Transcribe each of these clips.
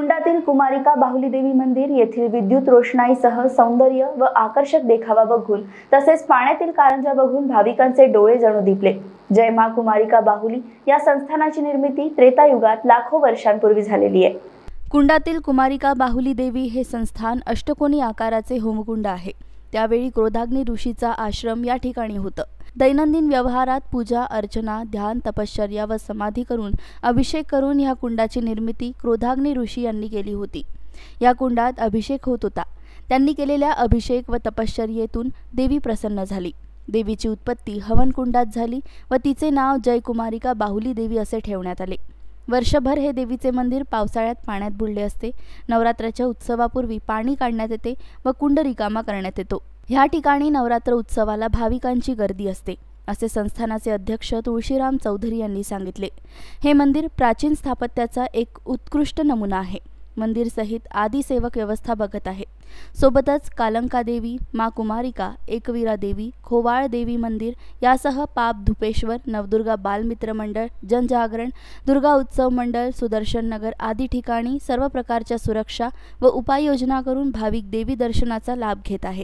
कुंडातील कुमारिका बाहुली देवी मंदिर येथील विद्युत रोषणाईसह सौंदर्य व आकर्षक देखावा बघून तसेच पाण्यातील कारंजा बघून भाविकांचे डोळे जणू दिपले। जय मा कुमारिका बाहुली या संस्थानाची निर्मिती त्रेतायुगात लाखो वर्षांपूर्वी झालेली आहे। कुंडातील कुमारिका बाहुली देवी हे संस्थान अष्टकोनी आकाराचे होमकुंड आहे। त्यावेळी क्रोधाग्नी ऋषीचा आश्रम या ठिकाणी होतं। दैनंदिन व्यवहारात पूजा अर्चना ध्यान तपश्चर्या व समाधी करून अभिषेक करून ह्या कुंडाची निर्मिती क्रोधाग्नी ऋषी यांनी केली होती। या कुंडात अभिषेक होत होता। त्यांनी केलेल्या अभिषेक व तपश्चर्येतून देवी प्रसन्न झाली। देवीची उत्पत्ती हवन कुंडात झाली व तिचे नाव जय कुमारिका बाहुली देवी असे ठेवण्यात आले। वर्षभर हे देवीचे मंदिर पावसाळ्यात पाण्यात बुडले असते। नवरात्राच्या उत्सवापूर्वी पाणी काढण्यात येते व कुंड रिकामा करण्यात येतो। ह्या ठिकाणी नवरात्र उत्सवाला भाविकांची गर्दी असते असे संस्थानाचे अध्यक्ष तुळशीराम चौधरी यांनी सांगितले। हे मंदिर प्राचीन स्थापत्याचा एक उत्कृष्ट नमुना आहे। मंदिर सहित आदि सेवक व्यवस्था बघत आहे। सोबतच कालंका देवी, मा कुमारिका, एकवीरा देवी, खोवाळ देवी मंदिर यासह पाप धुपेश्वर, नवदुर्गा बालमित्र मंडळ, जनजागरण, दुर्गा उत्सव मंडळ, सुदर्शन नगर आदी ठिकाणी सर्व प्रकारच्या सुरक्षा व उपाययोजना करून भाविक देवी दर्शनाचा लाभ घेत आहेत।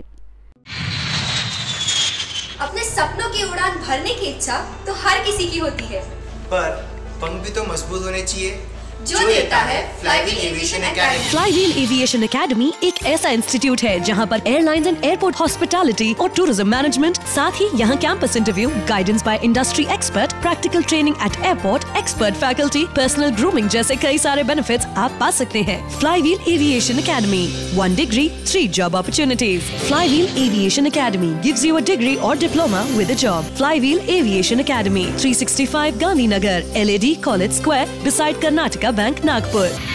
अपने सपनों की उड़ान भरने की इच्छा तो हर किसी की होती है, पर पंख भी तो मजबूत होने चाहिए जो देता है Flywheel Aviation Academy. Flywheel Aviation Academy एक ऐसा इंस्टीट्यूट है जहां पर एयरलाइंस एंड एयरपोर्ट हॉस्पिटैलिटी और टूरिज्म मैनेजमेंट, साथ ही यहां campus interview, guidance by industry expert, practical training at airport, expert faculty, personal grooming जैसे कई सारे बेनिफिट्स आप पा सकते हैं। Flywheel Aviation Academy, 1 degree 3 job opportunities। Flywheel Aviation Academy gives you a degree or diploma with a job। Flywheel Aviation academy, 365 Gandhinagar, LAD College Square, beside Karnataka Bank, Nagpur।